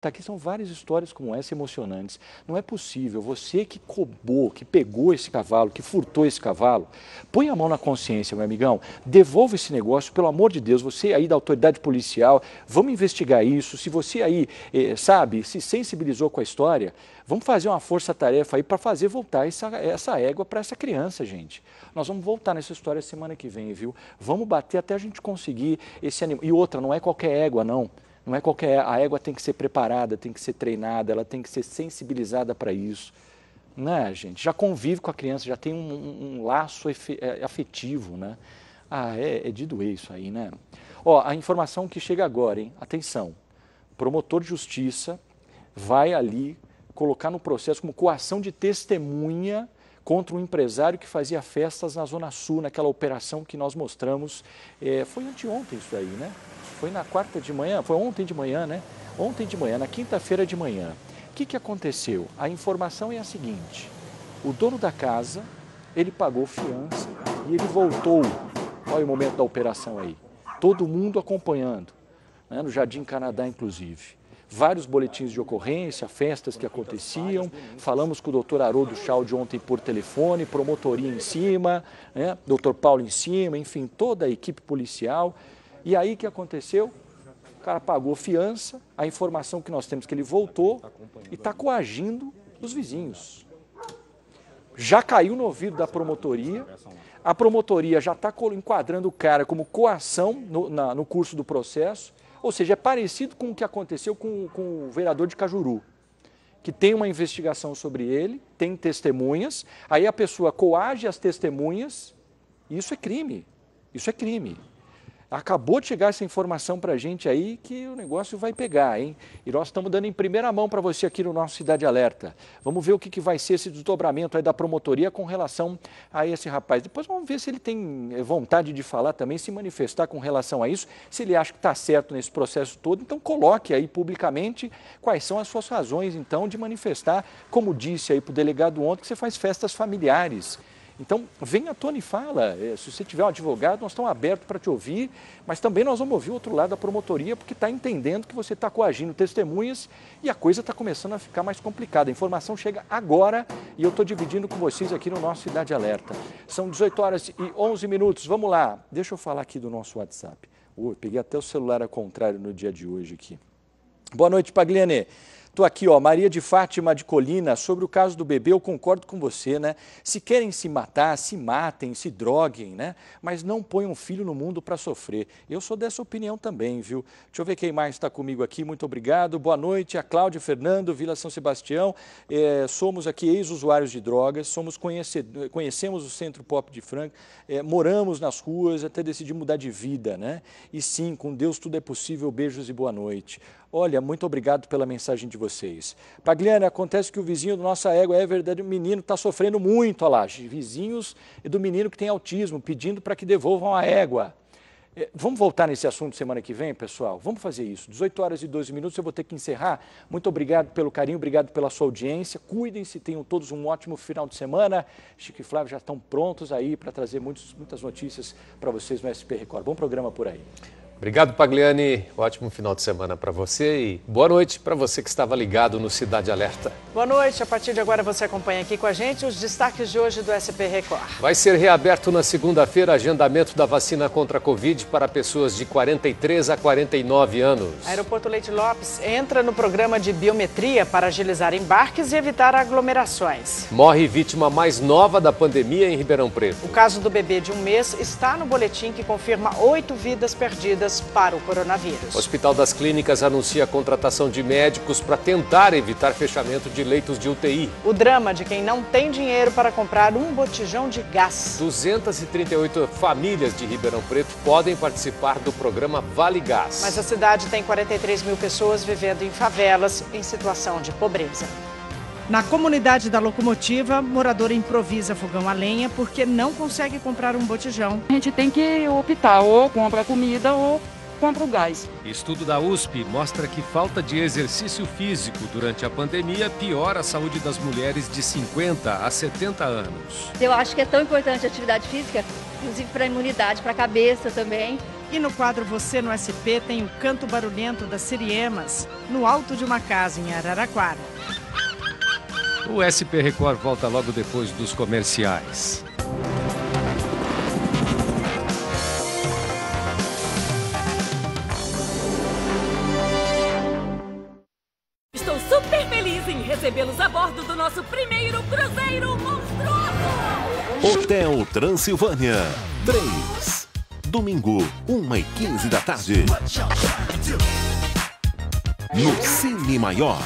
está aqui são várias histórias como essa emocionantes. Não é possível, você que roubou, que pegou esse cavalo, que furtou esse cavalo, põe a mão na consciência, meu amigão, devolva esse negócio, pelo amor de Deus, você aí da autoridade policial, vamos investigar isso, se você aí, sabe, se sensibilizou com a história, vamos fazer uma força-tarefa aí para fazer voltar essa égua para essa criança, gente. Nós vamos voltar nessa história semana que vem, viu? Vamos bater até a gente conseguir esse animal. E outra, não é qualquer égua, não. Não é qualquer... A égua tem que ser preparada, tem que ser treinada, ela tem que ser sensibilizada para isso. Né, gente? Já convive com a criança, já tem um laço afetivo, né? Ah, é de doer isso aí, né? Ó, a informação que chega agora, hein? Atenção. Promotor de justiça vai ali colocar no processo como coação de testemunha contra um empresário que fazia festas na Zona Sul, naquela operação que nós mostramos. Foi anteontem isso aí, né? Foi na quarta de manhã, foi ontem de manhã, né? Ontem de manhã, na quinta-feira de manhã. O que aconteceu? A informação é a seguinte, o dono da casa, ele pagou fiança e ele voltou. Olha o momento da operação aí. Todo mundo acompanhando, né? No Jardim Canadá, inclusive. Vários boletins de ocorrência, festas que aconteciam, falamos com o doutor Haroldo Chaldi ontem por telefone, promotoria em cima, né? Doutor Paulo em cima, enfim, toda a equipe policial. E aí o que aconteceu? O cara pagou fiança, a informação que nós temos é que ele voltou e está coagindo os vizinhos. Já caiu no ouvido da promotoria, a promotoria já está enquadrando o cara como coação no curso do processo. Ou seja, é parecido com o que aconteceu com o vereador de Cajuru, que tem uma investigação sobre ele, tem testemunhas, aí a pessoa coage as testemunhas, e isso é crime, isso é crime. Acabou de chegar essa informação para a gente aí que o negócio vai pegar, hein? E nós estamos dando em primeira mão para você aqui no nosso Cidade Alerta. Vamos ver o que vai ser esse desdobramento aí da promotoria com relação a esse rapaz. Depois vamos ver se ele tem vontade de falar também, se manifestar com relação a isso, se ele acha que está certo nesse processo todo, então coloque aí publicamente quais são as suas razões, então, de manifestar, como disse aí para o delegado ontem, que você faz festas familiares. Então, vem à tona e fala, se você tiver um advogado, nós estamos abertos para te ouvir, mas também nós vamos ouvir o outro lado da promotoria, porque está entendendo que você está coagindo testemunhas e a coisa está começando a ficar mais complicada. A informação chega agora e eu estou dividindo com vocês aqui no nosso Cidade Alerta. São 18 horas e 11 minutos, vamos lá. Deixa eu falar aqui do nosso WhatsApp. Peguei até o celular ao contrário no dia de hoje aqui. Boa noite, Pagliani. Estou aqui, ó, Maria de Fátima de Colina, sobre o caso do bebê, eu concordo com você, né? Se querem se matar, se matem, se droguem, né? Mas não ponham um filho no mundo para sofrer. Eu sou dessa opinião também, viu? Deixa eu ver quem mais está comigo aqui, muito obrigado. Boa noite, a Cláudia Fernando, Vila São Sebastião. Somos aqui ex-usuários de drogas, conhecemos o Centro Pop de Franca, moramos nas ruas, até decidimos mudar de vida, né? E sim, com Deus tudo é possível, beijos e boa noite. Olha, muito obrigado pela mensagem de vocês. Pagliani, acontece que o vizinho do nossa égua é verdade, o menino está sofrendo muito, olha lá, vizinhos do menino que tem autismo, pedindo para que devolvam a égua. Vamos voltar nesse assunto semana que vem, pessoal? Vamos fazer isso. 18 horas e 12 minutos, eu vou ter que encerrar. Muito obrigado pelo carinho, obrigado pela sua audiência. Cuidem-se, tenham todos um ótimo final de semana. Chico e Flávio já estão prontos aí para trazer muitas notícias para vocês no SP Record. Bom programa por aí. Obrigado, Pagliani. Ótimo final de semana para você e boa noite para você que estava ligado no Cidade Alerta. Boa noite. A partir de agora você acompanha aqui com a gente os destaques de hoje do SP Record. Vai ser reaberto na segunda-feira agendamento da vacina contra a Covid para pessoas de 43 a 49 anos. Aeroporto Leite Lopes entra no programa de biometria para agilizar embarques e evitar aglomerações. Morre vítima mais nova da pandemia em Ribeirão Preto. O caso do bebê de 1 mês está no boletim que confirma 8 vidas perdidas para o coronavírus. O Hospital das Clínicas anuncia a contratação de médicos para tentar evitar fechamento de leitos de UTI. O drama de quem não tem dinheiro para comprar um botijão de gás. 238 famílias de Ribeirão Preto podem participar do programa Vale Gás. Mas a cidade tem 43 mil pessoas vivendo em favelas em situação de pobreza. Na comunidade da Locomotiva, morador improvisa fogão a lenha porque não consegue comprar um botijão. A gente tem que optar, ou compra comida ou compra o gás. Estudo da USP mostra que falta de exercício físico durante a pandemia piora a saúde das mulheres de 50 a 70 anos. Eu acho que é tão importante a atividade física, inclusive para a imunidade, para a cabeça também. E no quadro Você no SP tem o canto barulhento das siriemas, no alto de uma casa em Araraquara. O SP Record volta logo depois dos comerciais. Estou super feliz em recebê-los a bordo do nosso primeiro cruzeiro monstruoso! Hotel Transilvânia 3. Domingo, 1h15 da tarde. No Cine Maior.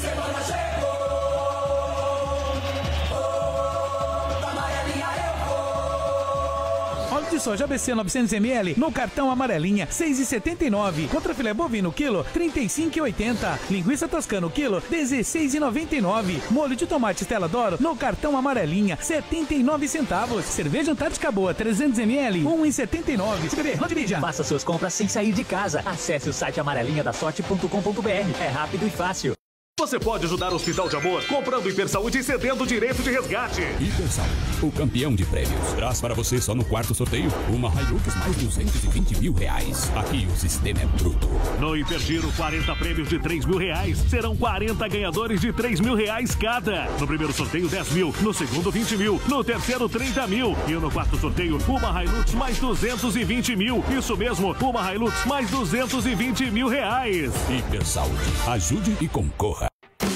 Óleo de soja ABC 900ml no cartão amarelinha, 6,79. Contra filé bovino quilo, 35,80. Linguiça toscana quilo, 16,99. Molho de tomate Stella D'Oro no cartão amarelinha, 79 centavos. Cerveja Antártica Boa 300ml, 1,79. Escreve, onde dirija? Faça suas compras sem sair de casa. Acesse o site amarelinhadasorte.com.br. É rápido e fácil. Você pode ajudar o Hospital de Amor comprando Hipersaúde e cedendo o direito de resgate. Hipersaúde, o campeão de prêmios. Traz para você só no quarto sorteio uma Hilux mais 220 mil reais. Aqui o sistema é bruto. No Hipergiro, 40 prêmios de 3 mil reais. Serão 40 ganhadores de 3 mil reais cada. No primeiro sorteio, 10 mil. No segundo, 20 mil. No terceiro, 30 mil. E no quarto sorteio, uma Hilux mais 220 mil. Isso mesmo, uma Hilux mais 220 mil reais. Hipersaúde, ajude e concorra.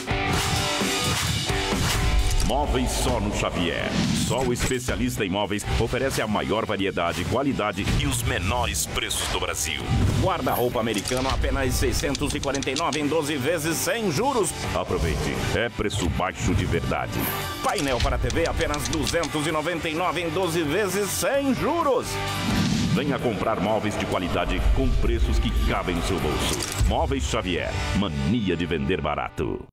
Móveis Só no Xavier. Só o especialista em móveis oferece a maior variedade, qualidade e os menores preços do Brasil. Guarda-roupa americano apenas 649 em 12 vezes sem juros. Aproveite, é preço baixo de verdade. Painel para TV apenas 299 em 12 vezes sem juros. Venha comprar móveis de qualidade com preços que cabem no seu bolso. Móveis Xavier, mania de vender barato.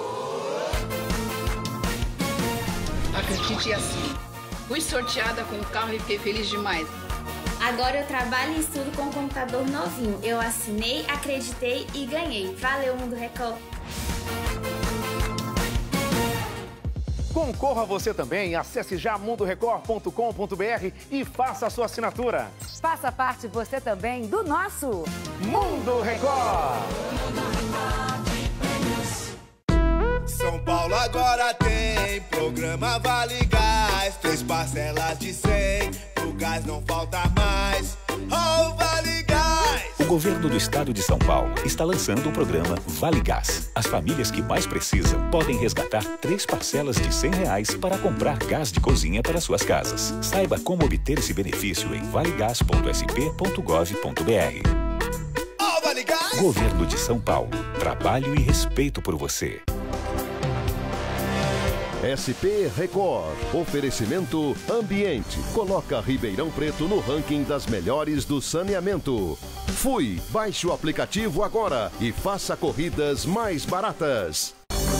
Acredite assim, fui sorteada com o carro e fiquei feliz demais. Agora eu trabalho e estudo com um computador novinho. Eu assinei, acreditei e ganhei. Valeu, Mundo Record! Concorra você também, acesse já mundorecord.com.br e faça a sua assinatura. Faça parte você também do nosso Mundo Record! São Paulo agora tem programa Vale Gás, 3 parcelas de 100, pro gás não falta mais. Oh, Vale Gás! O governo do estado de São Paulo está lançando o programa Vale Gás. As famílias que mais precisam podem resgatar 3 parcelas de R$100 para comprar gás de cozinha para suas casas. Saiba como obter esse benefício em valegas.sp.gov.br. Oh, Vale Gás! Governo de São Paulo. Trabalho e respeito por você. SP Record. Oferecimento Ambiente. Coloca Ribeirão Preto no ranking das melhores do saneamento. Fui. Baixe o aplicativo agora e faça corridas mais baratas.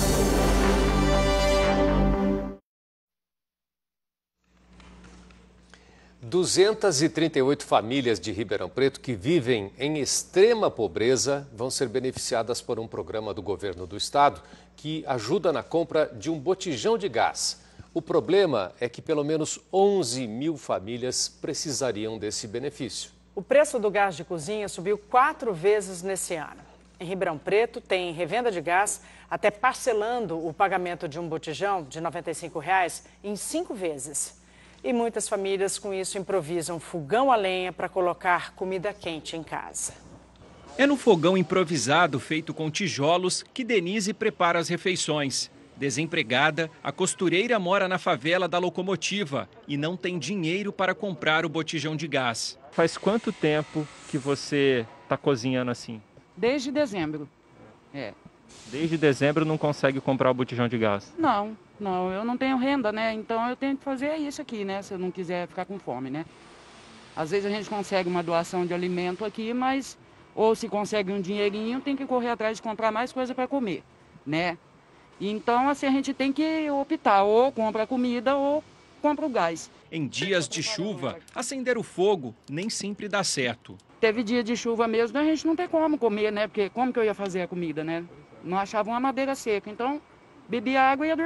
– 238 famílias de Ribeirão Preto que vivem em extrema pobreza vão ser beneficiadas por um programa do governo do estado que ajuda na compra de um botijão de gás. O problema é que pelo menos 11 mil famílias precisariam desse benefício. O preço do gás de cozinha subiu 4 vezes nesse ano. Em Ribeirão Preto tem revenda de gás até parcelando o pagamento de um botijão de R$ 95 em 5 vezes. E muitas famílias com isso improvisam fogão a lenha para colocar comida quente em casa. É no fogão improvisado feito com tijolos que Denise prepara as refeições. Desempregada, a costureira mora na favela da Locomotiva e não tem dinheiro para comprar o botijão de gás. Faz quanto tempo que você está cozinhando assim? Desde dezembro. Desde dezembro não consegue comprar o botijão de gás? Não, eu não tenho renda, né? Então eu tenho que fazer isso aqui, né? Se eu não quiser ficar com fome, né? Às vezes a gente consegue uma doação de alimento aqui, mas ou se consegue um dinheirinho, tem que correr atrás de comprar mais coisa para comer, né? Então, assim, a gente tem que optar, ou compra comida ou compra o gás. Em dias de chuva, acender o fogo nem sempre dá certo. Teve dia de chuva mesmo, a gente não tem como comer, né? Porque como que eu ia fazer a comida, né? Não achava uma madeira seca, então bebia água e ia dormir.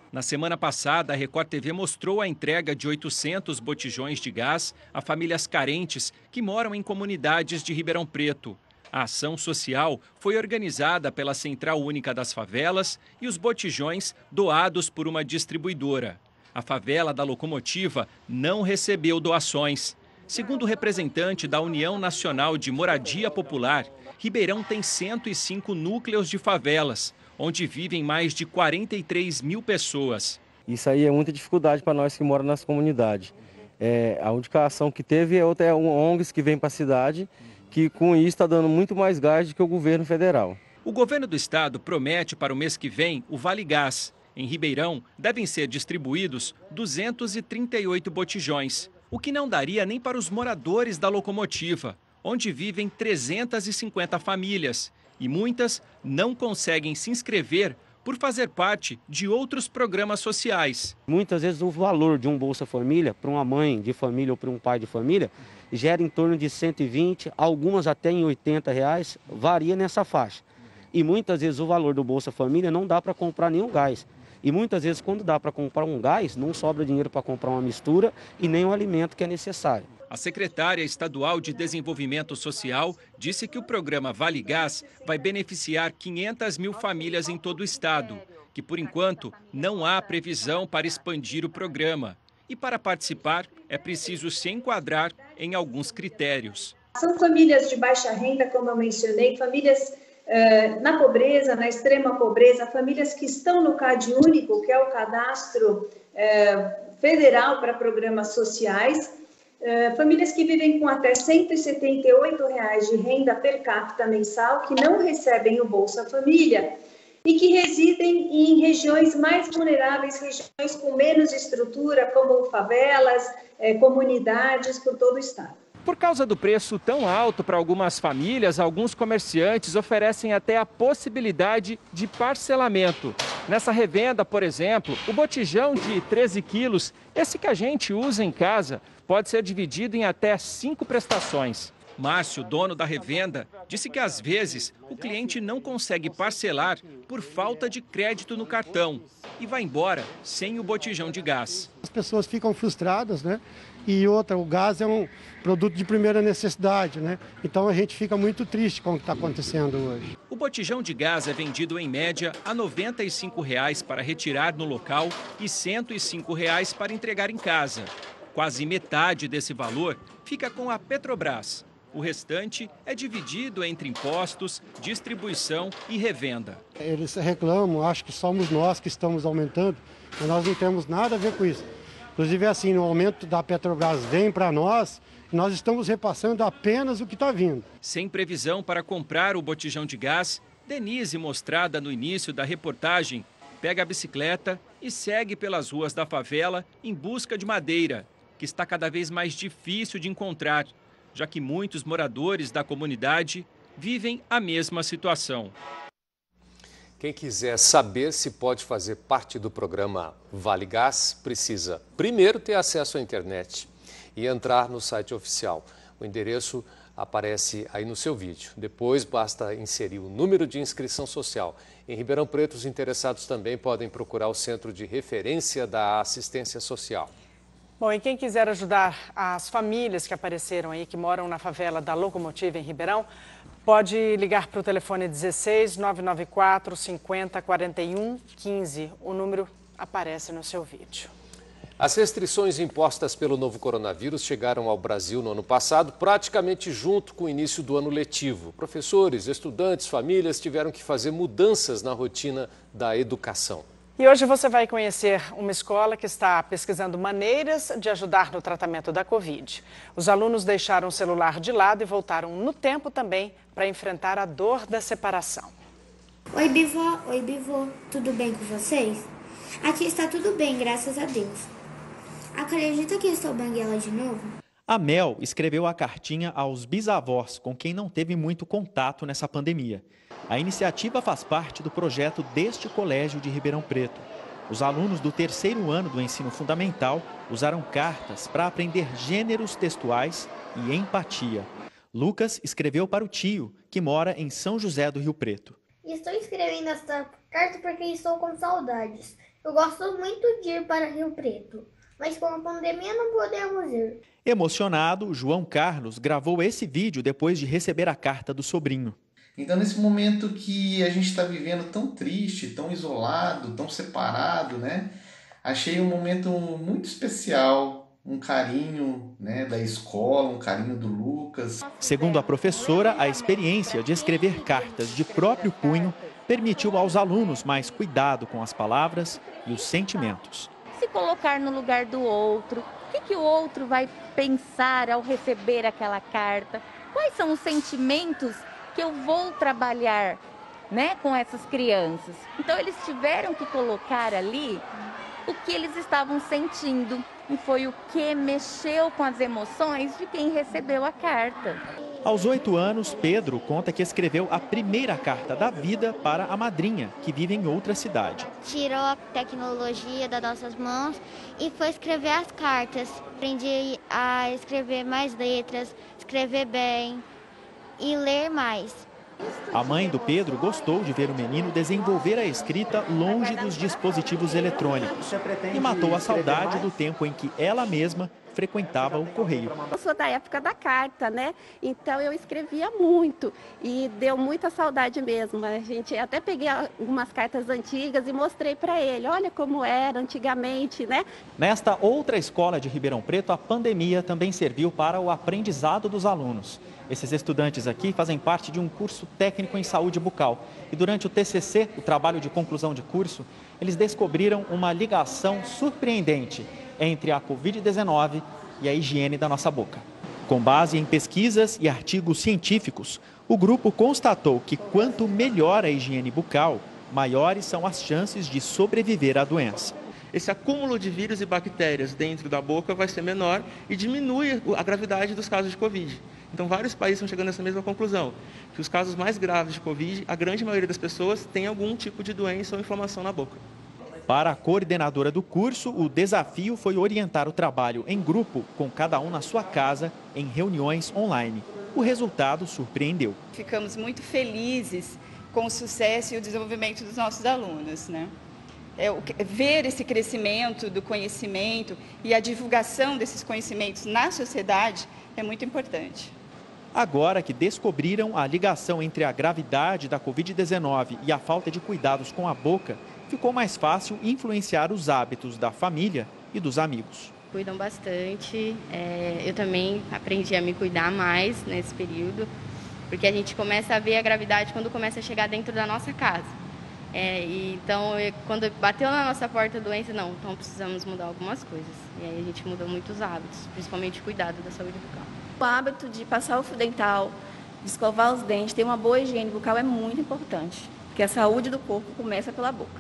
Na semana passada, a Record TV mostrou a entrega de 800 botijões de gás a famílias carentes que moram em comunidades de Ribeirão Preto. A ação social foi organizada pela Central Única das Favelas e os botijões doados por uma distribuidora. A favela da Locomotiva não recebeu doações. Segundo o representante da União Nacional de Moradia Popular, Ribeirão tem 105 núcleos de favelas, onde vivem mais de 43 mil pessoas. Isso aí é muita dificuldade para nós que moramos nas comunidades. A única ação que teve é ONGs que vem para a cidade, que com isso está dando muito mais gás do que o governo federal. O governo do estado promete para o mês que vem o Vale Gás. Em Ribeirão, devem ser distribuídos 238 botijões, o que não daria nem para os moradores da Locomotiva, onde vivem 350 famílias, e muitas não conseguem se inscrever por fazer parte de outros programas sociais. Muitas vezes o valor de um Bolsa Família, para uma mãe de família ou para um pai de família, gera em torno de 120, algumas até em R$80, varia nessa faixa. E muitas vezes o valor do Bolsa Família não dá para comprar nenhum gás. E muitas vezes quando dá para comprar um gás, não sobra dinheiro para comprar uma mistura e nem o alimento que é necessário. A secretária estadual de Desenvolvimento Social disse que o programa Vale Gás vai beneficiar 500 mil famílias em todo o estado, que por enquanto não há previsão para expandir o programa. E para participar é preciso se enquadrar em alguns critérios. São famílias de baixa renda, como eu mencionei, famílias na pobreza, na extrema pobreza, famílias que estão no CAD único, que é o cadastro federal para programas sociais, famílias que vivem com até R$ 178 de renda per capita mensal, que não recebem o Bolsa Família e que residem em regiões mais vulneráveis, regiões com menos estrutura, como favelas, comunidades por todo o estado. Por causa do preço tão alto para algumas famílias, alguns comerciantes oferecem até a possibilidade de parcelamento. Nessa revenda, por exemplo, o botijão de 13 quilos, esse que a gente usa em casa, pode ser dividido em até 5 prestações. Márcio, dono da revenda, disse que às vezes o cliente não consegue parcelar por falta de crédito no cartão e vai embora sem o botijão de gás. As pessoas ficam frustradas, né? E outra, o gás é um produto de primeira necessidade, né? Então a gente fica muito triste com o que está acontecendo hoje. O botijão de gás é vendido em média a R$ 95 para retirar no local e R$ 105 para entregar em casa. Quase metade desse valor fica com a Petrobras. O restante é dividido entre impostos, distribuição e revenda. Eles reclamam, acho que somos nós que estamos aumentando, mas nós não temos nada a ver com isso. Inclusive, assim, no aumento da Petrobras vem para nós, nós estamos repassando apenas o que está vindo. Sem previsão para comprar o botijão de gás, Denise, mostrada no início da reportagem, pega a bicicleta e segue pelas ruas da favela em busca de madeira, que está cada vez mais difícil de encontrar, já que muitos moradores da comunidade vivem a mesma situação. Quem quiser saber se pode fazer parte do programa Vale Gás, precisa primeiro ter acesso à internet e entrar no site oficial. O endereço aparece aí no seu vídeo. Depois basta inserir o número de inscrição social. Em Ribeirão Preto, os interessados também podem procurar o Centro de Referência da Assistência Social. Bom, e quem quiser ajudar as famílias que apareceram aí, que moram na favela da Locomotiva em Ribeirão, pode ligar para o telefone 16 994 50 41 15. O número aparece no seu vídeo. As restrições impostas pelo novo coronavírus chegaram ao Brasil no ano passado, praticamente junto com o início do ano letivo. Professores, estudantes, famílias tiveram que fazer mudanças na rotina da educação. E hoje você vai conhecer uma escola que está pesquisando maneiras de ajudar no tratamento da Covid. Os alunos deixaram o celular de lado e voltaram no tempo também para enfrentar a dor da separação. Oi, Bivó. Oi, Bivô. Tudo bem com vocês? Aqui está tudo bem, graças a Deus. Acredita que estou banguela de novo? A Mel escreveu a cartinha aos bisavós com quem não teve muito contato nessa pandemia. A iniciativa faz parte do projeto deste colégio de Ribeirão Preto. Os alunos do 3º ano do ensino fundamental usaram cartas para aprender gêneros textuais e empatia. Lucas escreveu para o tio, que mora em São José do Rio Preto. Estou escrevendo esta carta porque estou com saudades. Eu gosto muito de ir para Rio Preto, mas com a pandemia não podemos ir. Emocionado, João Carlos gravou esse vídeo depois de receber a carta do sobrinho. Então, nesse momento que a gente está vivendo tão triste, tão isolado, tão separado, né? Achei um momento muito especial, um carinho, né, da escola, um carinho do Lucas. Segundo a professora, a experiência de escrever cartas de próprio punho permitiu aos alunos mais cuidado com as palavras e os sentimentos. Se colocar no lugar do outro, o que o outro vai pensar ao receber aquela carta? Quais são os sentimentos que eu vou trabalhar, né, com essas crianças? Então eles tiveram que colocar ali o que eles estavam sentindo e foi o que mexeu com as emoções de quem recebeu a carta. Aos 8 anos, Pedro conta que escreveu a primeira carta da vida para a madrinha, que vive em outra cidade. Tirou a tecnologia das nossas mãos e foi escrever as cartas. Aprendi a escrever mais letras, escrever bem e ler mais. A mãe do Pedro gostou de ver o menino desenvolver a escrita longe dos dispositivos eletrônicos e matou a saudade do tempo em que ela mesma frequentava o correio. Eu sou da época da carta, né? Então eu escrevia muito e deu muita saudade mesmo. A gente até peguei algumas cartas antigas e mostrei para ele, olha como era antigamente, né? Nesta outra escola de Ribeirão Preto, a pandemia também serviu para o aprendizado dos alunos. Esses estudantes aqui fazem parte de um curso técnico em saúde bucal. E durante o TCC, o trabalho de conclusão de curso, eles descobriram uma ligação surpreendente entre a Covid-19 e a higiene da nossa boca. Com base em pesquisas e artigos científicos, o grupo constatou que quanto melhor a higiene bucal, maiores são as chances de sobreviver à doença. Esse acúmulo de vírus e bactérias dentro da boca vai ser menor e diminui a gravidade dos casos de Covid. Então, vários países estão chegando a essa mesma conclusão, que os casos mais graves de Covid, a grande maioria das pessoas tem algum tipo de doença ou inflamação na boca. Para a coordenadora do curso, o desafio foi orientar o trabalho em grupo, com cada um na sua casa, em reuniões online. O resultado surpreendeu. Ficamos muito felizes com o sucesso e o desenvolvimento dos nossos alunos, né? Ver esse crescimento do conhecimento e a divulgação desses conhecimentos na sociedade é muito importante. Agora que descobriram a ligação entre a gravidade da Covid-19 e a falta de cuidados com a boca, ficou mais fácil influenciar os hábitos da família e dos amigos. Cuidam bastante, eu também aprendi a me cuidar mais nesse período, porque a gente começa a ver a gravidade quando começa a chegar dentro da nossa casa. Então, quando bateu na nossa porta a doença, então precisamos mudar algumas coisas. E aí a gente mudou muitos hábitos, principalmente o cuidado da saúde bucal. O hábito de passar o fio dental, de escovar os dentes, ter uma boa higiene bucal é muito importante, porque a saúde do corpo começa pela boca.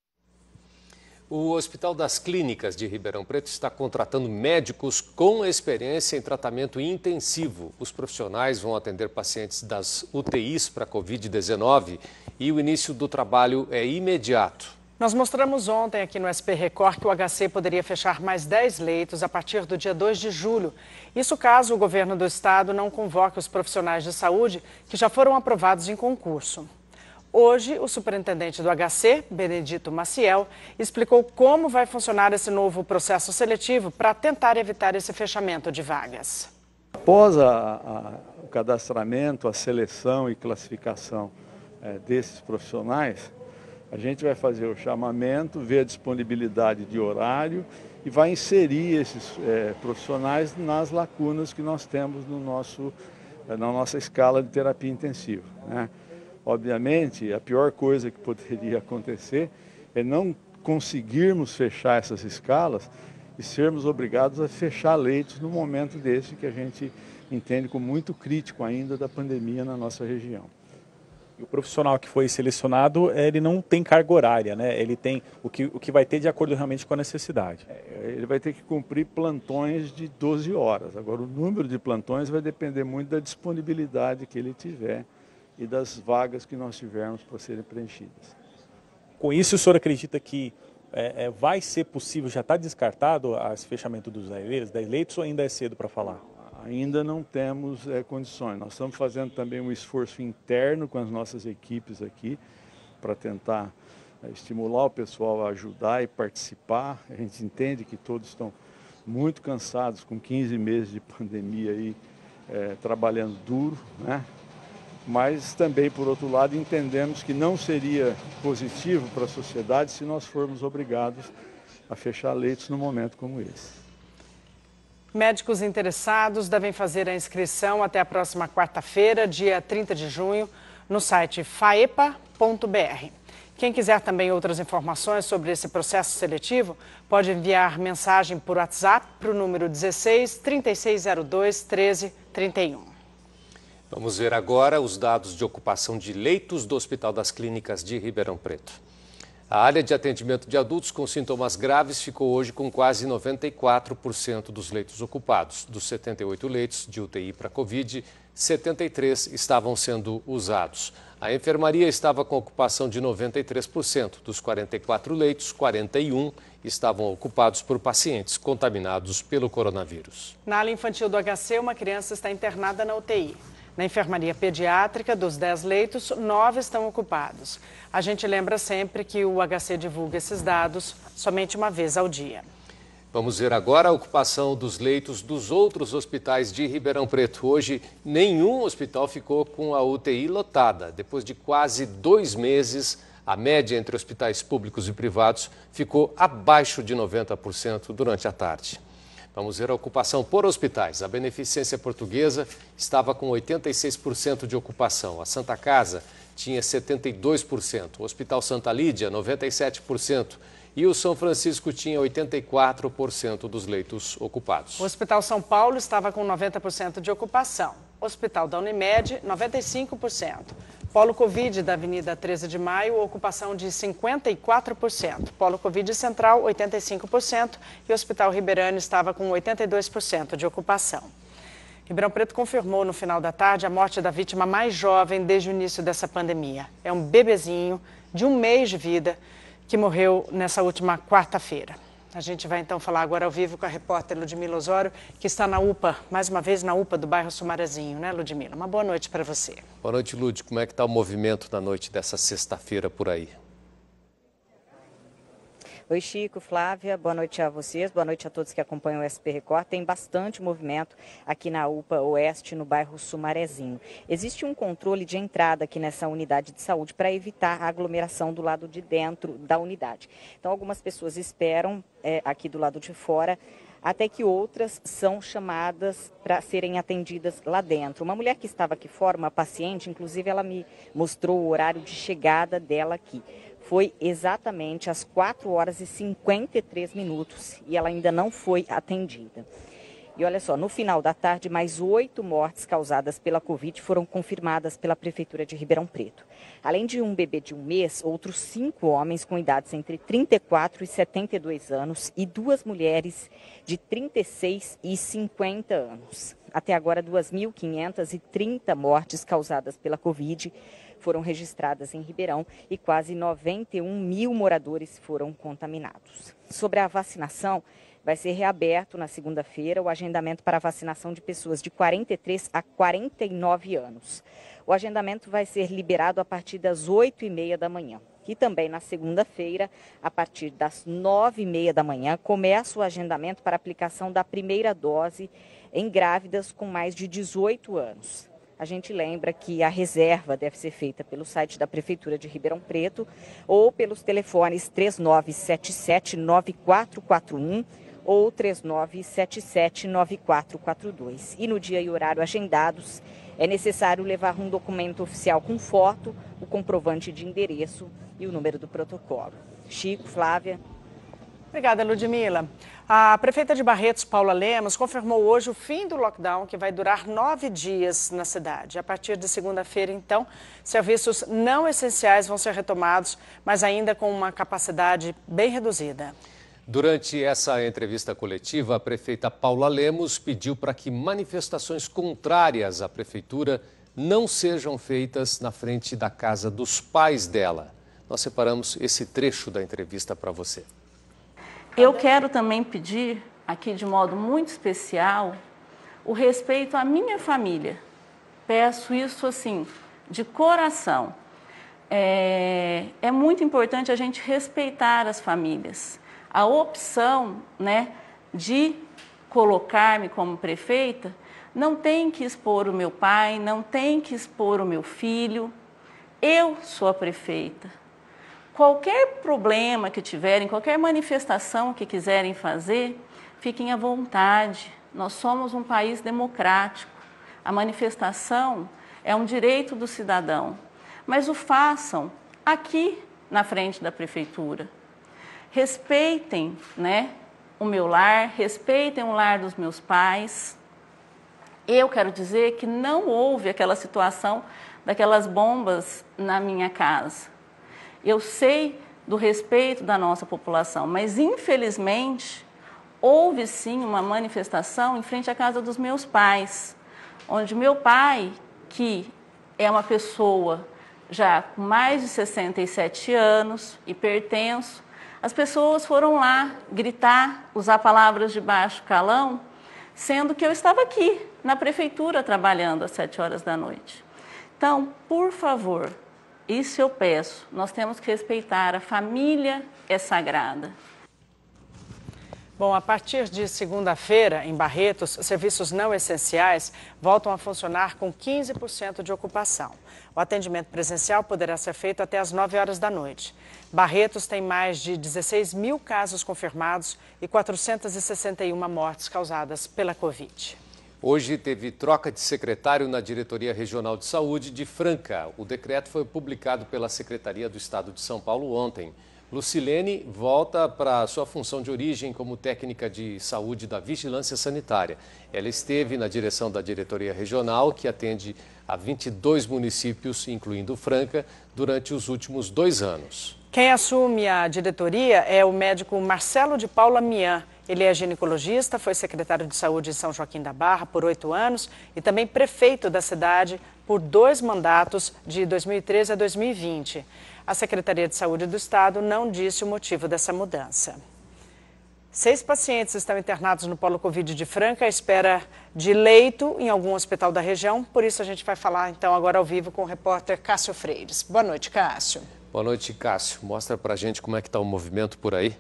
O Hospital das Clínicas de Ribeirão Preto está contratando médicos com experiência em tratamento intensivo. Os profissionais vão atender pacientes das UTIs para Covid-19 e o início do trabalho é imediato. Nós mostramos ontem aqui no SP Record que o HC poderia fechar mais 10 leitos a partir do dia 2 de julho. Isso caso o governo do estado não convoque os profissionais de saúde que já foram aprovados em concurso. Hoje, o superintendente do HC, Benedito Maciel, explicou como vai funcionar esse novo processo seletivo para tentar evitar esse fechamento de vagas. Após o cadastramento, a seleção e classificação desses profissionais, a gente vai fazer o chamamento, ver a disponibilidade de horário e vai inserir esses profissionais nas lacunas que nós temos na nossa escala de terapia intensiva, né? Obviamente, a pior coisa que poderia acontecer é não conseguirmos fechar essas escalas e sermos obrigados a fechar leitos no momento desse que a gente entende como muito crítico ainda da pandemia na nossa região. O profissional que foi selecionado, ele não tem carga horária, né? Ele tem o que vai ter de acordo realmente com a necessidade. Ele vai ter que cumprir plantões de 12 horas. Agora, o número de plantões vai depender muito da disponibilidade que ele tiver e das vagas que nós tivermos para serem preenchidas. Com isso, o senhor acredita que vai ser possível, já está descartado esse fechamento dos 10 leitos ou ainda é cedo para falar? ainda não temos condições. Nós estamos fazendo também um esforço interno com as nossas equipes aqui para tentar estimular o pessoal a ajudar e participar. A gente entende que todos estão muito cansados com 15 meses de pandemia aí, trabalhando duro, né? Mas também, por outro lado, entendemos que não seria positivo para a sociedade se nós formos obrigados a fechar leitos num momento como esse. Médicos interessados devem fazer a inscrição até a próxima quarta-feira, dia 30 de junho, no site faepa.br. Quem quiser também outras informações sobre esse processo seletivo, pode enviar mensagem por WhatsApp para o número 16 3602 1331. Vamos ver agora os dados de ocupação de leitos do Hospital das Clínicas de Ribeirão Preto. A área de atendimento de adultos com sintomas graves ficou hoje com quase 94% dos leitos ocupados. Dos 78 leitos de UTI para Covid, 73 estavam sendo usados. A enfermaria estava com ocupação de 93%. Dos 44 leitos, 41 estavam ocupados por pacientes contaminados pelo coronavírus. Na ala infantil do HC, uma criança está internada na UTI. Na enfermaria pediátrica, dos 10 leitos, 9 estão ocupados. A gente lembra sempre que o HC divulga esses dados somente uma vez ao dia. Vamos ver agora a ocupação dos leitos dos outros hospitais de Ribeirão Preto. Hoje, nenhum hospital ficou com a UTI lotada. Depois de quase 2 meses, a média entre hospitais públicos e privados ficou abaixo de 90% durante a tarde. Vamos ver a ocupação por hospitais. A Beneficência Portuguesa estava com 86% de ocupação. A Santa Casa tinha 72%. O Hospital Santa Lídia, 97%. E o São Francisco tinha 84% dos leitos ocupados. O Hospital São Paulo estava com 90% de ocupação. O Hospital da Unimed, 95%. Polo Covid da Avenida 13 de Maio, ocupação de 54%. Polo Covid Central, 85%. E o Hospital Ribeirão estava com 82% de ocupação. Ribeirão Preto confirmou no final da tarde a morte da vítima mais jovem desde o início dessa pandemia. É um bebezinho de 1 mês de vida que morreu nessa última quarta-feira. A gente vai então falar agora ao vivo com a repórter Ludmila Osório, que está na UPA, mais uma vez na UPA do bairro Sumarezinho, né, Ludmila? Uma boa noite para você. Boa noite, Lud. Como é que está o movimento na noite dessa sexta-feira por aí? Oi, Chico, Flávia, boa noite a vocês, boa noite a todos que acompanham o SP Record. Tem bastante movimento aqui na UPA Oeste, no bairro Sumarezinho. Existe um controle de entrada aqui nessa unidade de saúde para evitar a aglomeração do lado de dentro da unidade. Então, algumas pessoas esperam aqui do lado de fora, até que outras são chamadas para serem atendidas lá dentro. Uma mulher que estava aqui fora, uma paciente, inclusive ela me mostrou o horário de chegada dela aqui. Foi exatamente às 4h53 e ela ainda não foi atendida. E olha só, no final da tarde, mais 8 mortes causadas pela Covid foram confirmadas pela Prefeitura de Ribeirão Preto. Além de um bebê de 1 mês, outros 5 homens com idades entre 34 e 72 anos e 2 mulheres de 36 e 50 anos. Até agora, 2.530 mortes causadas pela Covid foram registradas em Ribeirão e quase 91 mil moradores foram contaminados. Sobre a vacinação, vai ser reaberto na segunda-feira o agendamento para a vacinação de pessoas de 43 a 49 anos. O agendamento vai ser liberado a partir das 8h30 da manhã. E também na segunda-feira, a partir das 9h30 da manhã, começa o agendamento para aplicação da primeira dose em grávidas com mais de 18 anos. A gente lembra que a reserva deve ser feita pelo site da Prefeitura de Ribeirão Preto ou pelos telefones 3977-9441 ou 3977-9442. E no dia e horário agendados, é necessário levar um documento oficial com foto, o comprovante de endereço e o número do protocolo. Chico, Flávia. Obrigada, Ludmila. A prefeita de Barretos, Paula Lemos, confirmou hoje o fim do lockdown, que vai durar 9 dias na cidade. A partir de segunda-feira, então, serviços não essenciais vão ser retomados, mas ainda com uma capacidade bem reduzida. Durante essa entrevista coletiva, a prefeita Paula Lemos pediu para que manifestações contrárias à prefeitura não sejam feitas na frente da casa dos pais dela. Nós separamos esse trecho da entrevista para você. Eu quero também pedir aqui de modo muito especial o respeito à minha família. Peço isso assim, de coração. É muito importante a gente respeitar as famílias. A opção, né, de colocar-me como prefeita não tem que expor o meu pai, não tem que expor o meu filho. Eu sou a prefeita. Qualquer problema que tiverem, qualquer manifestação que quiserem fazer, fiquem à vontade. Nós somos um país democrático. A manifestação é um direito do cidadão. Mas o façam aqui na frente da prefeitura. Respeitem, né, o meu lar, respeitem o lar dos meus pais. Eu quero dizer que não houve aquela situação daquelas bombas na minha casa. Eu sei do respeito da nossa população, mas infelizmente houve sim uma manifestação em frente à casa dos meus pais, onde meu pai, que é uma pessoa já com mais de 67 anos, hipertenso, as pessoas foram lá gritar, usar palavras de baixo calão, sendo que eu estava aqui, na prefeitura, trabalhando às 7 horas da noite. Então, por favor, isso eu peço, nós temos que respeitar, a família é sagrada. Bom, a partir de segunda-feira, em Barretos, serviços não essenciais voltam a funcionar com 15% de ocupação. O atendimento presencial poderá ser feito até às 9 horas da noite. Barretos tem mais de 16 mil casos confirmados e 461 mortes causadas pela Covid. Hoje teve troca de secretário na Diretoria Regional de Saúde de Franca. O decreto foi publicado pela Secretaria do Estado de São Paulo ontem. Lucilene volta para sua função de origem como técnica de saúde da Vigilância Sanitária. Ela esteve na direção da Diretoria Regional, que atende a 22 municípios, incluindo Franca, durante os últimos 2 anos. Quem assume a diretoria é o médico Marcelo de Paula Mian. Ele é ginecologista, foi secretário de saúde em São Joaquim da Barra por 8 anos e também prefeito da cidade por 2 mandatos, de 2013 a 2020. A Secretaria de Saúde do Estado não disse o motivo dessa mudança. 6 pacientes estão internados no Polo Covid de Franca à espera de leito em algum hospital da região. Por isso a gente vai falar então agora ao vivo com o repórter Cássio Freires. Boa noite, Cássio. Boa noite, Cássio. Mostra pra gente como é que está o movimento por aí.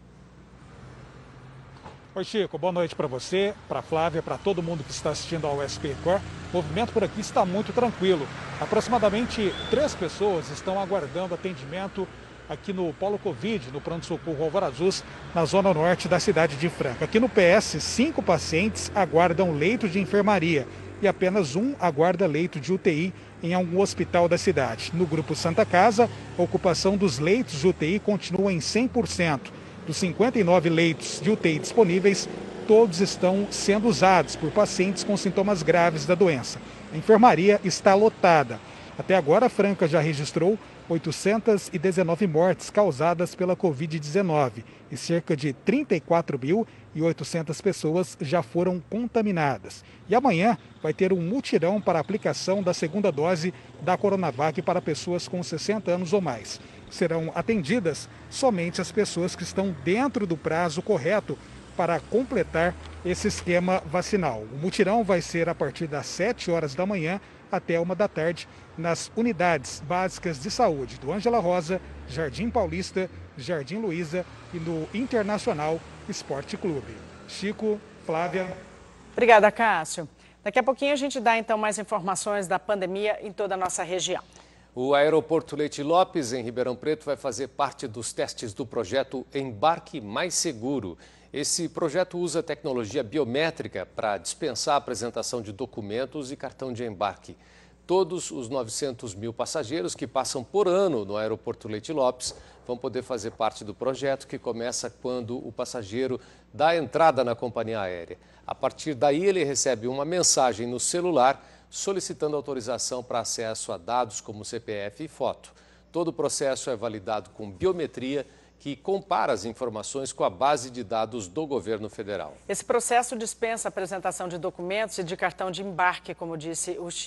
Oi, Chico. Boa noite para você, para a Flávia, para todo mundo que está assistindo ao SP Cor. O movimento por aqui está muito tranquilo. Aproximadamente 3 pessoas estão aguardando atendimento aqui no Polo Covid, no pronto-socorro Álvaro Azul, na zona norte da cidade de Franca. Aqui no PS, 5 pacientes aguardam leito de enfermaria e apenas 1 aguarda leito de UTI em algum hospital da cidade. No grupo Santa Casa, a ocupação dos leitos de UTI continua em 100%. Dos 59 leitos de UTI disponíveis, todos estão sendo usados por pacientes com sintomas graves da doença. A enfermaria está lotada. Até agora, Franca já registrou 819 mortes causadas pela Covid-19 e cerca de 34.800 pessoas já foram contaminadas. E amanhã vai ter um mutirão para a aplicação da 2ª dose da Coronavac para pessoas com 60 anos ou mais. Serão atendidas somente as pessoas que estão dentro do prazo correto para completar esse esquema vacinal. O mutirão vai ser a partir das 7 horas da manhã até 1 da tarde nas unidades básicas de saúde do Ângela Rosa, Jardim Paulista, Jardim Luiza e no Internacional Esporte Clube. Chico, Flávia. Obrigada, Cássio. Daqui a pouquinho a gente dá então mais informações da pandemia em toda a nossa região. O aeroporto Leite Lopes, em Ribeirão Preto, vai fazer parte dos testes do projeto Embarque Mais Seguro. Esse projeto usa tecnologia biométrica para dispensar a apresentação de documentos e cartão de embarque. Todos os 900 mil passageiros que passam por ano no aeroporto Leite Lopes vão poder fazer parte do projeto, que começa quando o passageiro dá entrada na companhia aérea. A partir daí, ele recebe uma mensagem no celular solicitando autorização para acesso a dados como CPF e foto. Todo o processo é validado com biometria, que compara as informações com a base de dados do governo federal. Esse processo dispensa a apresentação de documentos e de cartão de embarque, como disse o Chico.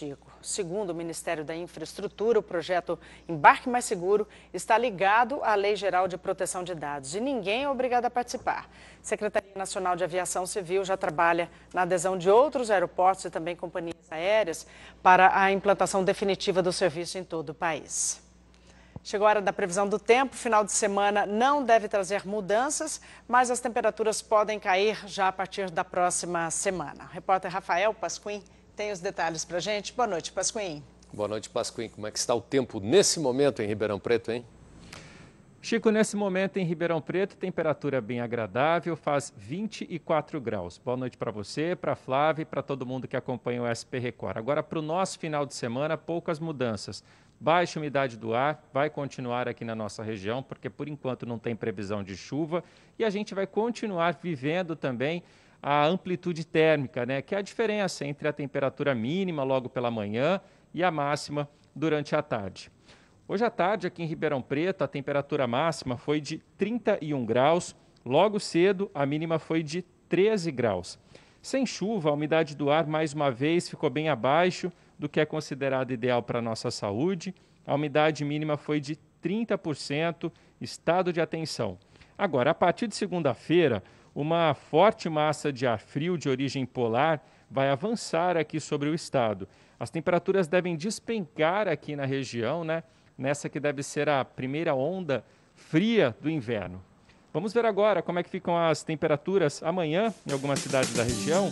Segundo o Ministério da Infraestrutura, o projeto Embarque Mais Seguro está ligado à Lei Geral de Proteção de Dados e ninguém é obrigado a participar. A Secretaria Nacional de Aviação Civil já trabalha na adesão de outros aeroportos e também companhias aéreas para a implantação definitiva do serviço em todo o país. Chegou a hora da previsão do tempo. Final de semana não deve trazer mudanças, mas as temperaturas podem cair já a partir da próxima semana. O repórter Rafael Pasquim tem os detalhes para a gente. Boa noite, Pasquim. Boa noite, Pasquim. Como é que está o tempo nesse momento em Ribeirão Preto, hein? Chico, nesse momento em Ribeirão Preto, temperatura bem agradável, faz 24 graus. Boa noite para você, para a Flávia e para todo mundo que acompanha o SP Record. Agora, para o nosso final de semana, poucas mudanças. Baixa umidade do ar vai continuar aqui na nossa região, porque por enquanto não tem previsão de chuva. E a gente vai continuar vivendo também a amplitude térmica, né? Que é a diferença entre a temperatura mínima logo pela manhã e a máxima durante a tarde. Hoje à tarde, aqui em Ribeirão Preto, a temperatura máxima foi de 31 graus. Logo cedo, a mínima foi de 13 graus. Sem chuva, a umidade do ar, mais uma vez, ficou bem abaixo do que é considerado ideal para a nossa saúde. A umidade mínima foi de 30%, estado de atenção. Agora, a partir de segunda-feira, uma forte massa de ar frio de origem polar vai avançar aqui sobre o estado. As temperaturas devem despencar aqui na região, né? Nessa que deve ser a primeira onda fria do inverno. Vamos ver agora como é que ficam as temperaturas amanhã em algumas cidades da região.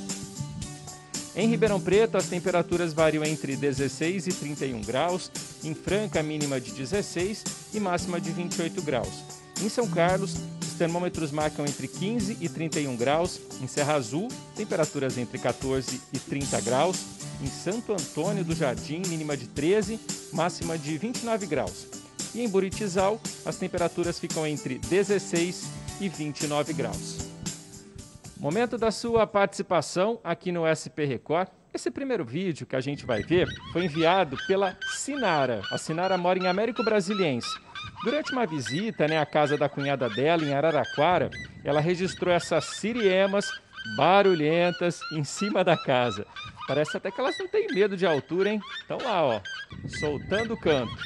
Em Ribeirão Preto, as temperaturas variam entre 16 e 31 graus. Em Franca, mínima de 16 e máxima de 28 graus. Em São Carlos, os termômetros marcam entre 15 e 31 graus. Em Serra Azul, temperaturas entre 14 e 30 graus. Em Santo Antônio do Jardim, mínima de 13, máxima de 29 graus. E em Buritizal, as temperaturas ficam entre 16 e 29 graus. Momento da sua participação aqui no SP Record. Esse primeiro vídeo que a gente vai ver foi enviado pela Sinara. A Sinara mora em Américo Brasiliense. Durante uma visita, à casa da cunhada dela, em Araraquara, ela registrou essas siriemas barulhentas em cima da casa. Parece até que elas não têm medo de altura, hein? Estão lá, ó, soltando o canto.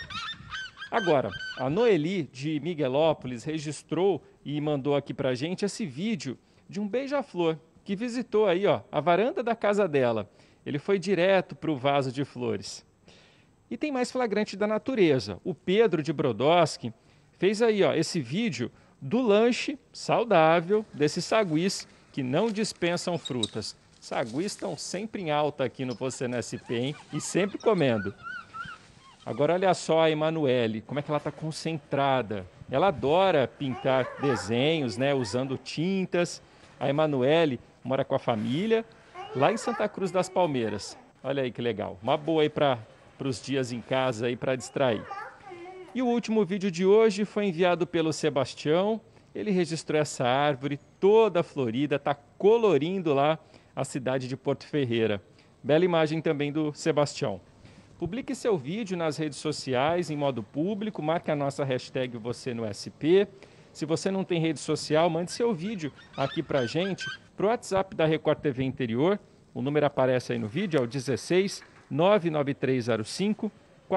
Agora, a Noeli, de Miguelópolis, registrou e mandou aqui pra gente esse vídeo de um beija-flor que visitou aí, ó, a varanda da casa dela. Ele foi direto para o vaso de flores. E tem mais flagrante da natureza. O Pedro de Brodowski fez aí, ó, esse vídeo do lanche saudável desses saguis que não dispensam frutas. Saguis estão sempre em alta aqui no Você no SP, hein? E sempre comendo. Agora olha só a Emanuele, como é que ela está concentrada. Ela adora pintar desenhos, né, usando tintas. A Emanuele mora com a família lá em Santa Cruz das Palmeiras. Olha aí que legal. Uma boa aí para os dias em casa aí para distrair. E o último vídeo de hoje foi enviado pelo Sebastião. Ele registrou essa árvore toda florida, está colorindo lá a cidade de Porto Ferreira. Bela imagem também do Sebastião. Publique seu vídeo nas redes sociais em modo público, marque a nossa hashtag Você no SP. Se você não tem rede social, mande seu vídeo aqui pra gente, pro WhatsApp da Record TV Interior. O número aparece aí no vídeo, é o 16 99305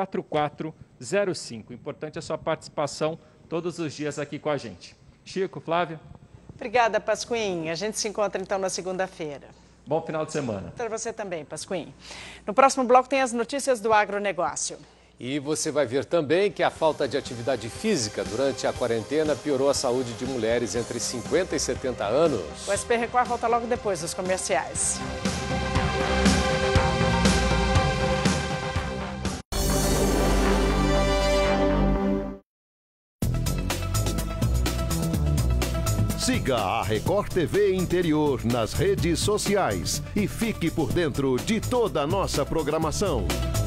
4405. Importante a sua participação todos os dias aqui com a gente. Chico, Flávia. Obrigada, Pasquim. A gente se encontra então na segunda-feira. Bom final de semana. Para você também, Pasquim. No próximo bloco tem as notícias do agronegócio. E você vai ver também que a falta de atividade física durante a quarentena piorou a saúde de mulheres entre 50 e 70 anos. O SP Record volta logo depois dos comerciais. Siga a Record TV Interior nas redes sociais e fique por dentro de toda a nossa programação.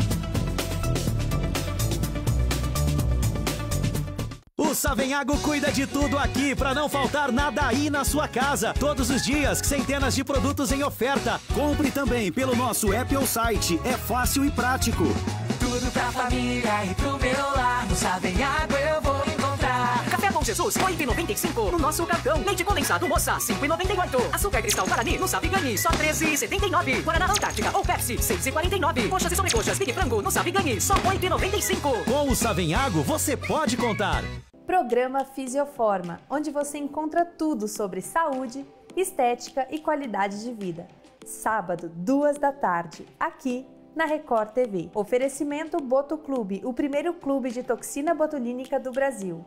O Savenhago cuida de tudo aqui para não faltar nada aí na sua casa. Todos os dias, centenas de produtos em oferta. Compre também pelo nosso app ou site. É fácil e prático. Tudo pra família e pro meu lar. No Savenhago eu vou encontrar. Café com Jesus, 8,95 no nosso cartão. Leite condensado Moça, 5,98. Açúcar cristal Guarani no Sabe Ganhe, só 13,79. Guaraná Antártica ou Pepsi, 6,49. Coxas e sobrecoxas Big Frango no Sabe Ganhe, só 8,95. Com o Savenhago você pode contar. Programa Fisioforma, onde você encontra tudo sobre saúde, estética e qualidade de vida. Sábado, 14h, aqui na Record TV. Oferecimento Boto Clube, o primeiro clube de toxina botulínica do Brasil.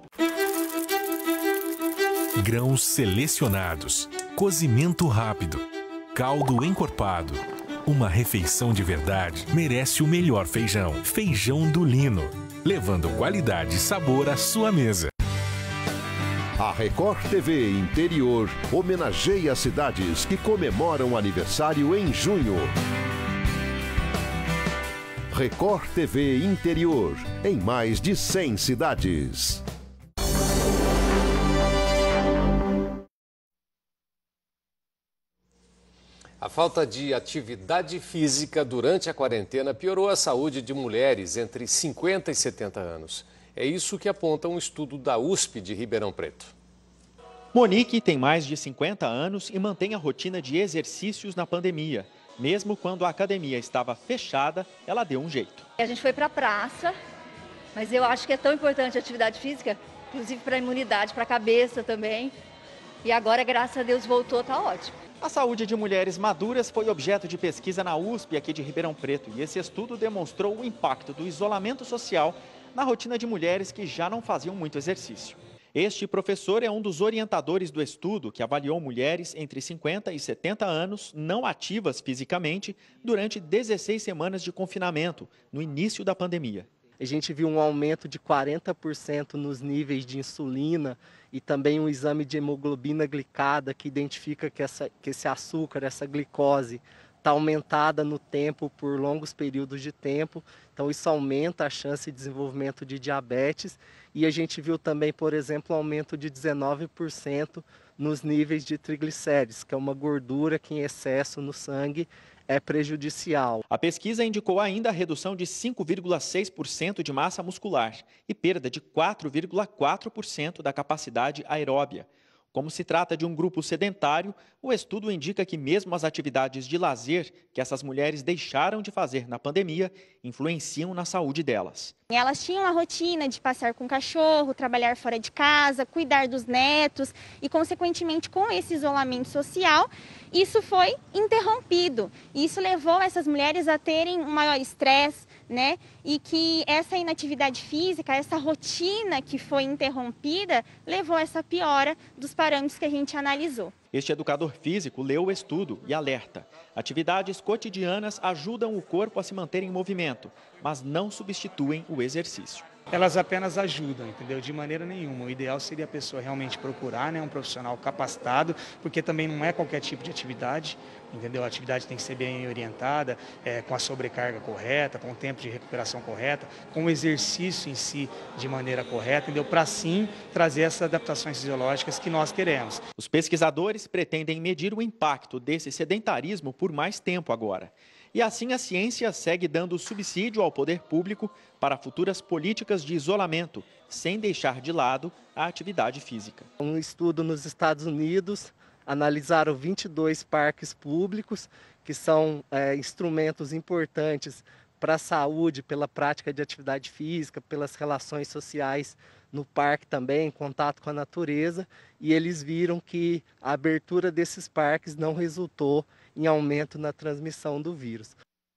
Grãos selecionados, cozimento rápido, caldo encorpado. Uma refeição de verdade merece o melhor feijão. Feijão do Lino, levando qualidade e sabor à sua mesa. A Record TV Interior homenageia cidades que comemoram aniversário em junho. Record TV Interior, em mais de 100 cidades. A falta de atividade física durante a quarentena piorou a saúde de mulheres entre 50 e 70 anos. É isso que aponta um estudo da USP de Ribeirão Preto. Monique tem mais de 50 anos e mantém a rotina de exercícios na pandemia. Mesmo quando a academia estava fechada, ela deu um jeito. A gente foi para a praça, mas eu acho que é tão importante a atividade física, inclusive para a imunidade, para a cabeça também. E agora, graças a Deus, voltou, tá ótimo. A saúde de mulheres maduras foi objeto de pesquisa na USP aqui de Ribeirão Preto. E esse estudo demonstrou o impacto do isolamento social na rotina de mulheres que já não faziam muito exercício. Este professor é um dos orientadores do estudo que avaliou mulheres entre 50 e 70 anos não ativas fisicamente durante 16 semanas de confinamento, no início da pandemia. A gente viu um aumento de 40% nos níveis de insulina e também um exame de hemoglobina glicada que identifica que esse açúcar, essa glicose, está aumentada no tempo por longos períodos de tempo. Então isso aumenta a chance de desenvolvimento de diabetes. E a gente viu também, por exemplo, um aumento de 19% nos níveis de triglicérides, que é uma gordura que em excesso no sangue é prejudicial. A pesquisa indicou ainda a redução de 5,6% de massa muscular e perda de 4,4% da capacidade aeróbia. Como se trata de um grupo sedentário, o estudo indica que mesmo as atividades de lazer que essas mulheres deixaram de fazer na pandemia influenciam na saúde delas. Elas tinham a rotina de passear com o cachorro, trabalhar fora de casa, cuidar dos netos e, consequentemente, com esse isolamento social, isso foi interrompido. Isso levou essas mulheres a terem um maior estresse, né? E que essa inatividade física, essa rotina que foi interrompida, levou a essa piora dos parâmetros que a gente analisou. Este educador físico leu o estudo e alerta. Atividades cotidianas ajudam o corpo a se manter em movimento, mas não substituem o exercício. Elas apenas ajudam, entendeu? De maneira nenhuma. O ideal seria a pessoa realmente procurar, né, um profissional capacitado, porque também não é qualquer tipo de atividade, entendeu? A atividade tem que ser bem orientada, com a sobrecarga correta, com o tempo de recuperação correta, com o exercício em si de maneira correta, entendeu? Para sim trazer essas adaptações fisiológicas que nós queremos. Os pesquisadores pretendem medir o impacto desse sedentarismo por mais tempo agora. E assim a ciência segue dando subsídio ao poder público para futuras políticas de isolamento, sem deixar de lado a atividade física. Um estudo nos Estados Unidos analisaram 22 parques públicos, que são instrumentos importantes para a saúde, pela prática de atividade física, pelas relações sociais no parque também, em contato com a natureza, e eles viram que a abertura desses parques não resultou em aumento na transmissão do vírus.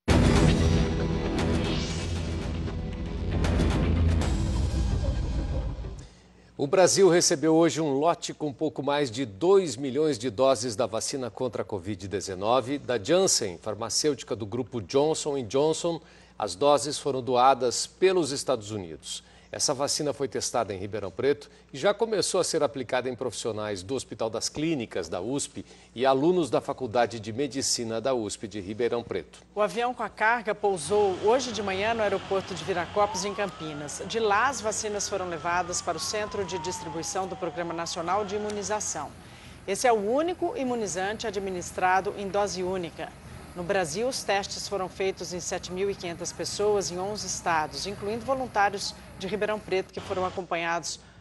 O Brasil recebeu hoje um lote com pouco mais de 2 milhões de doses da vacina contra a Covid-19 da Janssen, farmacêutica do grupo Johnson & Johnson. As doses foram doadas pelos Estados Unidos. Essa vacina foi testada em Ribeirão Preto e já começou a ser aplicada em profissionais do Hospital das Clínicas da USP e alunos da Faculdade de Medicina da USP de Ribeirão Preto. O avião com a carga pousou hoje de manhã no aeroporto de Viracopos, em Campinas. De lá, as vacinas foram levadas para o Centro de Distribuição do Programa Nacional de Imunização. Esse é o único imunizante administrado em dose única. No Brasil, os testes foram feitos em 7.500 pessoas em 11 estados, incluindo voluntários de Ribeirão Preto que foram acompanhados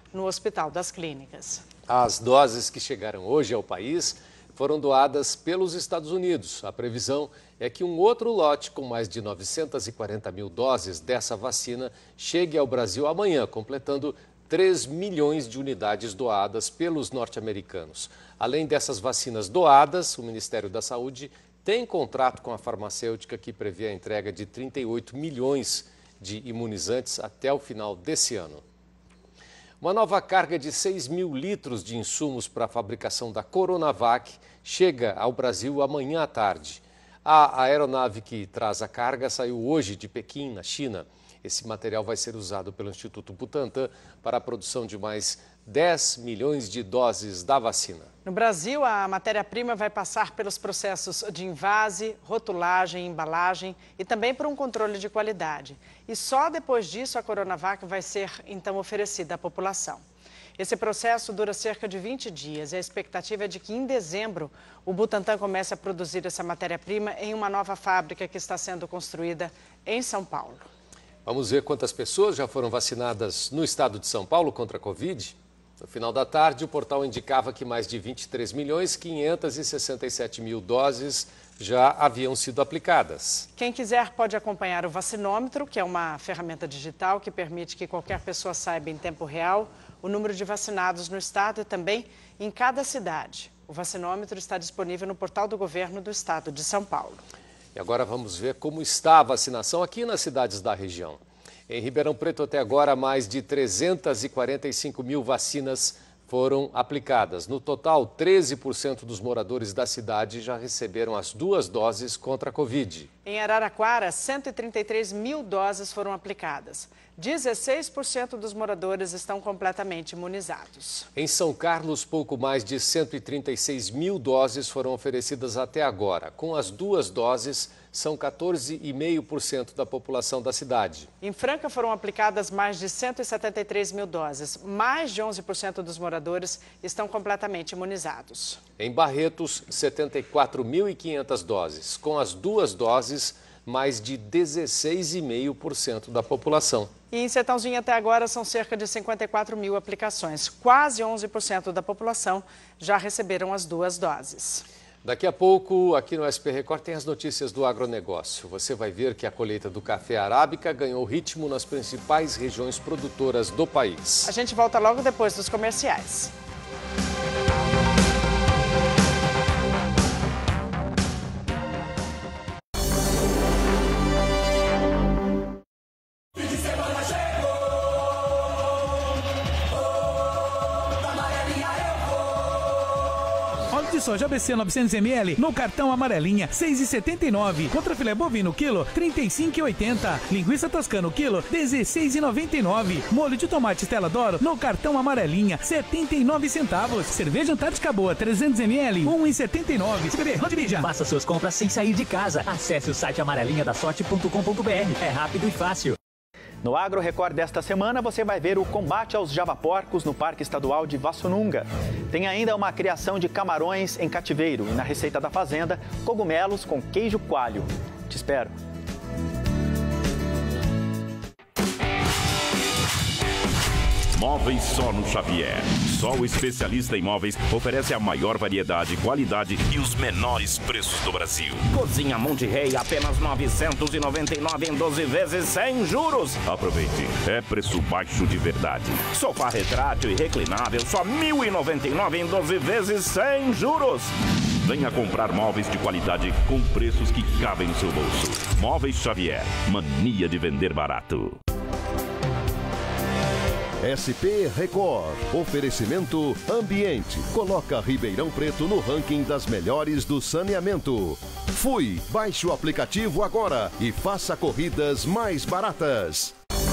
no Hospital das Clínicas. As doses que chegaram hoje ao país foram doadas pelos Estados Unidos. A previsão é que um outro lote com mais de 940 mil doses dessa vacina chegue ao Brasil amanhã, completando 3 milhões de unidades doadas pelos norte-americanos. Além dessas vacinas doadas, o Ministério da Saúde tem contrato com a farmacêutica que prevê a entrega de 38 milhões de imunizantes até o final desse ano. Uma nova carga de 6 mil litros de insumos para a fabricação da Coronavac chega ao Brasil amanhã à tarde. A aeronave que traz a carga saiu hoje de Pequim, na China. Esse material vai ser usado pelo Instituto Butantan para a produção de mais 10 milhões de doses da vacina. No Brasil, a matéria-prima vai passar pelos processos de invase, rotulagem, embalagem e também por um controle de qualidade. E só depois disso a Coronavac vai ser, então, oferecida à população. Esse processo dura cerca de 20 dias e a expectativa é de que em dezembro o Butantan comece a produzir essa matéria-prima em uma nova fábrica que está sendo construída em São Paulo. Vamos ver quantas pessoas já foram vacinadas no estado de São Paulo contra a Covid? No final da tarde, o portal indicava que mais de 23 milhões 567 mil doses já haviam sido aplicadas. Quem quiser pode acompanhar o vacinômetro, que é uma ferramenta digital que permite que qualquer pessoa saiba em tempo real o número de vacinados no estado e também em cada cidade. O vacinômetro está disponível no portal do governo do estado de São Paulo. E agora vamos ver como está a vacinação aqui nas cidades da região. Em Ribeirão Preto, até agora, mais de 345 mil vacinas foram aplicadas. No total, 13% dos moradores da cidade já receberam as 2 doses contra a Covid. Em Araraquara, 133 mil doses foram aplicadas. 16% dos moradores estão completamente imunizados. Em São Carlos, pouco mais de 136 mil doses foram oferecidas até agora. Com as 2 doses, são 14,5% da população da cidade. Em Franca foram aplicadas mais de 173 mil doses. Mais de 11% dos moradores estão completamente imunizados. Em Barretos, 74.500 doses. Com as 2 doses, mais de 16,5% da população. E em Sertãozinho até agora são cerca de 54 mil aplicações. Quase 11% da população já receberam as 2 doses. Daqui a pouco, aqui no SP Record, tem as notícias do agronegócio. Você vai ver que a colheita do café arábica ganhou ritmo nas principais regiões produtoras do país. A gente volta logo depois dos comerciais. De soja ABC 900 ml no cartão amarelinha 6,79. Contra filé bovino quilo 35,80. Linguiça toscano quilo 16,99. Molho de tomate Stella D'Oro no cartão amarelinha 79 centavos. Cerveja Antártica Boa 300 ml 1,79. Se beber, onde mija? Faça suas compras sem sair de casa. Acesse o site amarelinhadasorte.com.br. É rápido e fácil. No Agro Record desta semana, você vai ver o combate aos javaporcos no Parque Estadual de Vassununga. Tem ainda uma criação de camarões em cativeiro e na receita da fazenda, cogumelos com queijo coalho. Te espero. Móveis só no Xavier. Só o especialista em móveis oferece a maior variedade, qualidade e os menores preços do Brasil. Cozinha Monte Rei, apenas R$ 999 em 12 vezes sem juros. Aproveite, é preço baixo de verdade. Sofá retrátil e reclinável, só R$ 1.099 em 12 vezes sem juros. Venha comprar móveis de qualidade com preços que cabem no seu bolso. Móveis Xavier, mania de vender barato. SP Record. Oferecimento Ambiente. Coloca Ribeirão Preto no ranking das melhores do saneamento. Fui. Baixe o aplicativo agora e faça corridas mais baratas.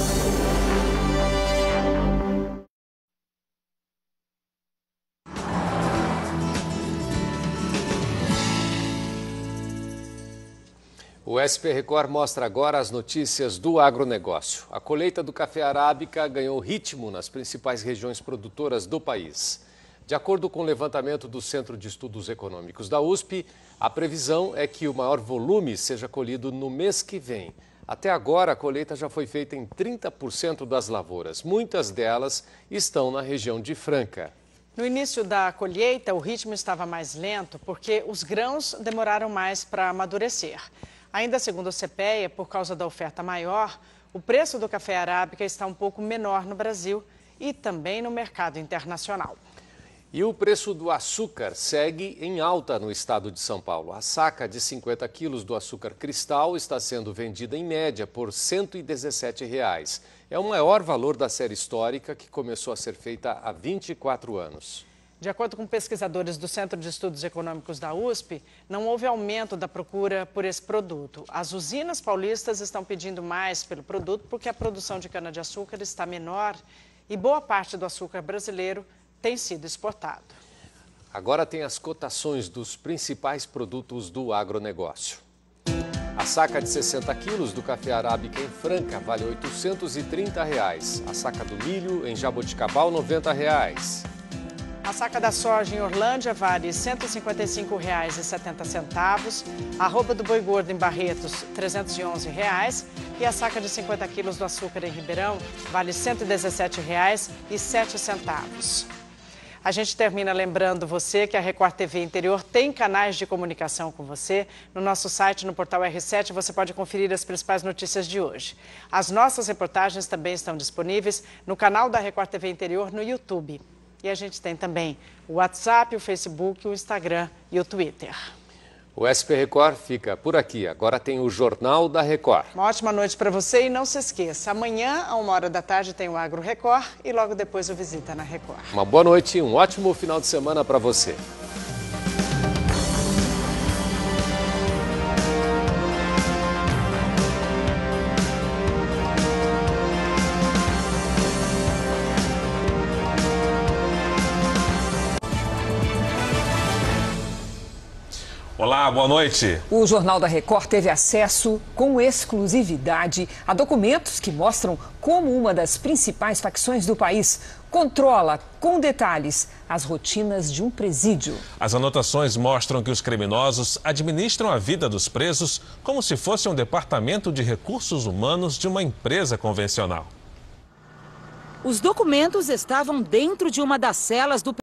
O SP Record mostra agora as notícias do agronegócio. A colheita do café arábica ganhou ritmo nas principais regiões produtoras do país. De acordo com o levantamento do Centro de Estudos Econômicos da USP, a previsão é que o maior volume seja colhido no mês que vem. Até agora, a colheita já foi feita em 30% das lavouras. Muitas delas estão na região de Franca. No início da colheita, o ritmo estava mais lento porque os grãos demoraram mais para amadurecer. Ainda segundo o CPEA, por causa da oferta maior, o preço do café arábica está um pouco menor no Brasil e também no mercado internacional. E o preço do açúcar segue em alta no estado de São Paulo. A saca de 50 quilos do açúcar cristal está sendo vendida em média por R$ 117. É o maior valor da série histórica que começou a ser feita há 24 anos. De acordo com pesquisadores do Centro de Estudos Econômicos da USP, não houve aumento da procura por esse produto. As usinas paulistas estão pedindo mais pelo produto porque a produção de cana-de-açúcar está menor e boa parte do açúcar brasileiro tem sido exportado. Agora tem as cotações dos principais produtos do agronegócio. A saca de 60 quilos do café arábica em Franca vale R$ 830. A saca do milho em Jaboticabal, R$ 90. A saca da soja em Orlândia vale R$ 155,70. A arroba do boi gordo em Barretos, R$ 311. E a saca de 50 quilos do açúcar em Ribeirão vale R$ 117,07. A gente termina lembrando você que a Record TV Interior tem canais de comunicação com você. No nosso site, no portal R7, você pode conferir as principais notícias de hoje. As nossas reportagens também estão disponíveis no canal da Record TV Interior no YouTube. E a gente tem também o WhatsApp, o Facebook, o Instagram e o Twitter. O SP Record fica por aqui. Agora tem o Jornal da Record. Uma ótima noite para você e não se esqueça, amanhã, à 13h, tem o Agro Record e logo depois o Visita na Record. Uma boa noite e um ótimo final de semana para você. Olá, boa noite. O Jornal da Record teve acesso com exclusividade a documentos que mostram como uma das principais facções do país controla com detalhes as rotinas de um presídio. As anotações mostram que os criminosos administram a vida dos presos como se fosse um departamento de recursos humanos de uma empresa convencional. Os documentos estavam dentro de uma das celas do